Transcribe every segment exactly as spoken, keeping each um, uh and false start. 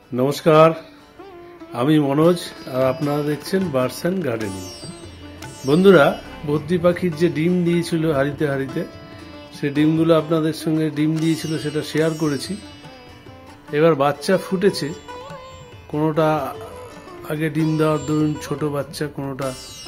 নমস্কার, আমি মনোজ আর আপনারা দেখছেন বার্ডস অ্যান্ড গার্ডেনিং। বন্ধুরা, বদ্রি পাখির যে ডিম দিয়েছিল হাড়িতে হাড়িতে, সে ডিমগুলো আপনাদের সঙ্গে ডিম দিয়েছিল সেটা শেয়ার করেছি। এবার বাচ্চা ফুটেছে, কোনোটা আগে ডিম দেওয়ার দরুন ছোট বাচ্চা, কোনোটা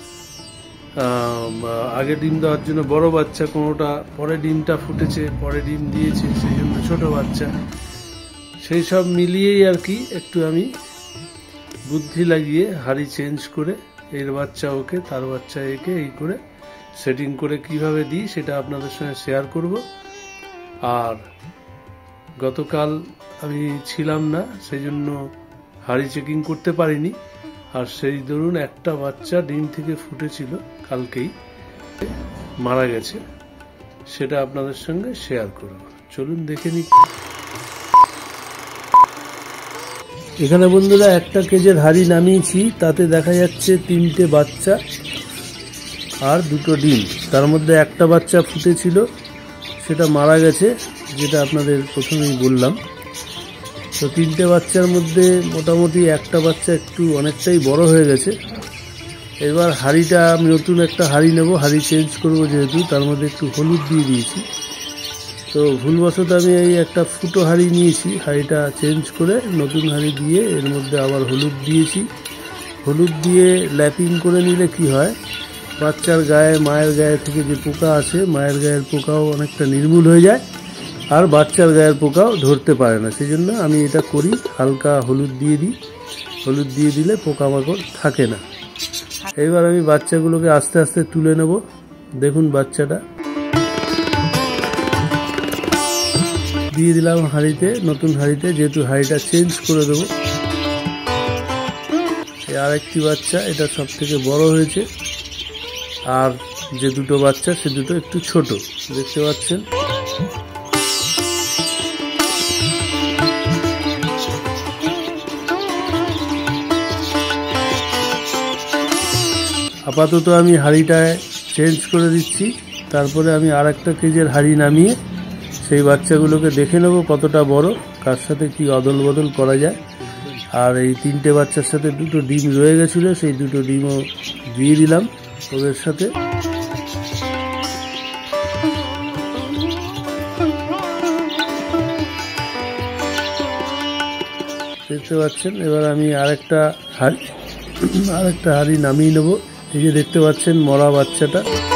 আগে ডিম দেওয়ার জন্য বড় বাচ্চা, কোনোটা পরে ডিমটা ফুটেছে পরে ডিম দিয়েছে সেই জন্য ছোট বাচ্চা। সেই সব মিলিয়েই আর কি একটু আমি বুদ্ধি লাগিয়ে হাড়ি চেঞ্জ করে এর বাচ্চা ওকে, তার বাচ্চা একে, এই করে সেটিং করে কিভাবে দিই সেটা আপনাদের সঙ্গে শেয়ার করব। আর গতকাল আমি ছিলাম না, সেই জন্য হাড়ি চেকিং করতে পারিনি। আর সেই ধরুন একটা বাচ্চা ডিম থেকে ফুটেছিল কালকেই, মারা গেছে, সেটা আপনাদের সঙ্গে শেয়ার করব। চলুন দেখে নিই। এখানে বন্ধুরা একটা কেজের হাড়ি নামিয়েছি, তাতে দেখা যাচ্ছে তিনটে বাচ্চা আর দুটো ডিম। তার মধ্যে একটা বাচ্চা ফুটেছিল, সেটা মারা গেছে, যেটা আপনাদের প্রথমেই বললাম। তো তিনটে বাচ্চার মধ্যে মোটামুটি একটা বাচ্চা একটু অনেকটাই বড় হয়ে গেছে। এবার হাড়িটা আমি নতুন একটা হাড়ি নেব, হাড়ি চেঞ্জ করব যেহেতু, তার মধ্যে একটু হলুদ দিয়ে দিয়েছি। তো ভুলবশত আমি এই একটা ফুটো হাড়ি নিয়েছি, হাড়িটা চেঞ্জ করে নতুন হাড়ি দিয়ে এর মধ্যে আবার হলুদ দিয়েছি। হলুদ দিয়ে ল্যাপিং করে নিলে কি হয়, বাচ্চার গায়ে, মায়ের গায়ে থেকে যে পোকা আসে, মায়ের গায়ের পোকাও অনেকটা নির্মূল হয়ে যায়, আর বাচ্চার গায়ের পোকাও ধরতে পারে না। সেই জন্য আমি এটা করি, হালকা হলুদ দিয়ে দিই। হলুদ দিয়ে দিলে পোকামাকড় থাকে না। এবার আমি বাচ্চাগুলোকে আস্তে আস্তে তুলে নেব। দেখুন বাচ্চাটা দিয়ে দিলাম হাঁড়িতে, নতুন হাঁড়িতে, যেহেতু হাঁড়িটা চেঞ্জ করে দেবো। আর একটি বাচ্চা, এটা সব থেকে বড় হয়েছে, আর যে দুটো বাচ্চা সে দুটো একটু ছোট, দেখতে পাচ্ছেন। আপাতত আমি হাঁড়িটায় চেঞ্জ করে দিচ্ছি। তারপরে আমি আর একটা কেজের হাঁড়ি নামিয়ে সেই বাচ্চাগুলোকে দেখে নেব কতটা বড়, কার সাথে কি অদল বদল করা যায়। আর এই তিনটে বাচ্চার সাথে দুটো ডিম রয়ে গেছিলো, সেই দুটো ডিমও দিয়ে দিলাম ওদের সাথে। দেখতে পাচ্ছেন। এবার আমি আরেকটা হাঁড়ি আরেকটা হাঁড়ি নামিয়ে নেব। এই যে দেখতে পাচ্ছেন মরা বাচ্চাটা,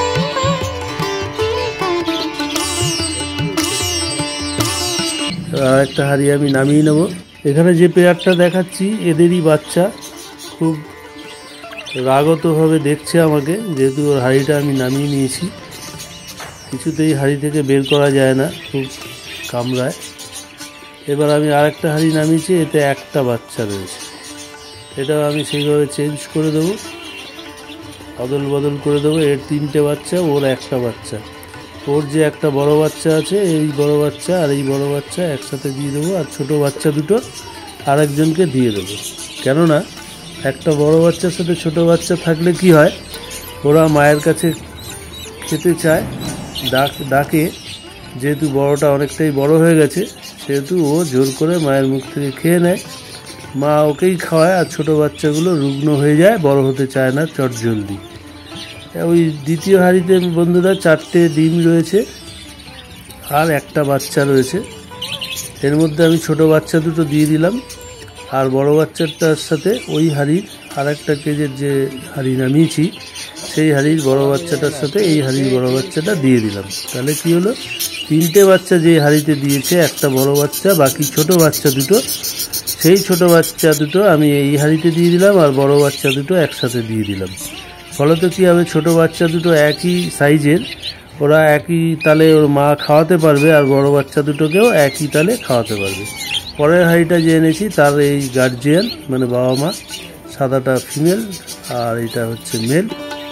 আর একটা হাঁড়ি আমি নামিয়ে নেব। এখানে যে পেয়ারটা দেখাচ্ছি এদেরই বাচ্চা, খুব রাগতভাবে দেখছে আমাকে, যেহেতু ওর হাঁড়িটা আমি নামিয়ে নিয়েছি। কিছুতেই হাঁড়ি থেকে বের করা যায় না, খুব কামড়ায়। এবার আমি আরেকটা হাঁড়ি নামিয়েছি, এতে একটা বাচ্চা রয়েছে, এটাও আমি সেইভাবে চেঞ্জ করে দেবো, অদল বদল করে দেবো। এর তিনটে বাচ্চা, ওর একটা বাচ্চা, ওর যে একটা বড় বাচ্চা আছে, এই বড় বাচ্চা আর এই বড় বাচ্চা একসাথে দিয়ে দেবো, আর ছোট বাচ্চা দুটো আরেকজনকে দিয়ে দেবো। কেননা একটা বড় বাচ্চার সাথে ছোট বাচ্চা থাকলে কি হয়, ওরা মায়ের কাছে খেতে চায়, ডাক ডাকে যেহেতু বড়টা অনেকটাই বড় হয়ে গেছে, সেহেতু ও জোর করে মায়ের মুখ থেকে খেয়ে নেয়, মা ওকেই খাওয়ায়, আর ছোট বাচ্চাগুলো রুগ্ন হয়ে যায়, বড় হতে চায় না চটজলদি। ওই দ্বিতীয় হাঁড়িতে বন্ধুরা চারটে ডিম রয়েছে আর একটা বাচ্চা রয়েছে। এর মধ্যে আমি ছোট বাচ্চা দুটো দিয়ে দিলাম, আর বড় বাচ্চাটার সাথে ওই হাঁড়ির আর একটা কেজের যে হাঁড়ি নামিয়েছি সেই হাঁড়ির বড় বাচ্চাটার সাথে এই হাঁড়ির বড় বাচ্চাটা দিয়ে দিলাম। তাহলে কি হলো, তিনটে বাচ্চা যে হাঁড়িতে দিয়েছে, একটা বড় বাচ্চা, বাকি ছোট বাচ্চা দুটো, সেই ছোট বাচ্চা দুটো আমি এই হাঁড়িতে দিয়ে দিলাম, আর বড় বাচ্চা দুটো একসাথে দিয়ে দিলাম। ফলত কী হবে, ছোট বাচ্চা দুটো একই সাইজের, ওরা একই তালে ওর মা খাওয়াতে পারবে, আর বড় বাচ্চা দুটোকেও একই তালে খাওয়াতে পারবে। পরের হাঁড়িটা যে এনেছি তার এই গার্জিয়ান মানে বাবা মা, সাদাটা ফিমেল আর এটা হচ্ছে মেল।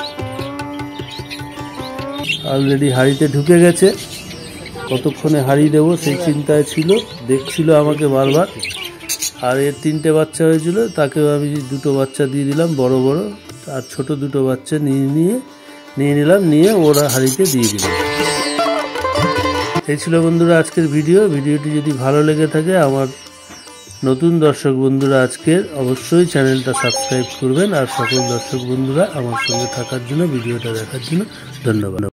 অলরেডি হাঁড়িতে ঢুকে গেছে, কতক্ষণে হাঁড়ি দেবো সেই চিন্তায় ছিল, দেখছিল আমাকে বারবার। আর এর তিনটে বাচ্চা হয়েছিল, তাকেও আমি দুটো বাচ্চা দিয়ে দিলাম বড় বড়, আর ছোট দুটো বাচ্চা নিয়ে নিয়ে নিয়ে নিলাম, নিয়ে ওরা হাঁড়িতে দিয়ে দিলাম। এই ছিল বন্ধুরা আজকের ভিডিও। ভিডিওটি যদি ভালো লেগে থাকে আমার নতুন দর্শক বন্ধুরা আজকের অবশ্যই চ্যানেলটা সাবস্ক্রাইব করবেন, আর সকল দর্শক বন্ধুরা আমার সঙ্গে থাকার জন্য, ভিডিওটা দেখার জন্য ধন্যবাদ।